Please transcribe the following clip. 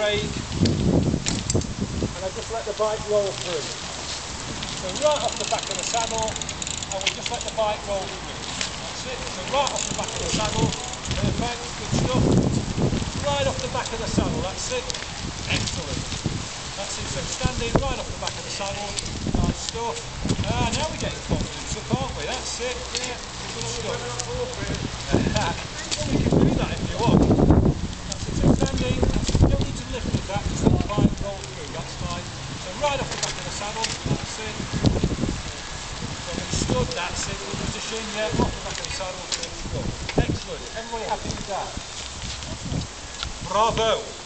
brake, and I just let the bike roll through. So right off the back of the saddle, and we just let the bike roll through. That's it. So right off the back of the saddle, perfect, good stuff. Right off the back of the saddle, that's it. Excellent. That's it, so standing right off the back of the saddle, nice stuff. Now we're getting confidence up, aren't we? That's it, yeah, good stuff. Well, we can do that if you want. That's it, so standing, you don't need to lift with that, just let the bike roll through, that's fine. So right off the back of the saddle, that's it. So when stood, that's it, good position, yeah, off the back of the saddle, there we go. Excellent, everybody happy with that? Bravo!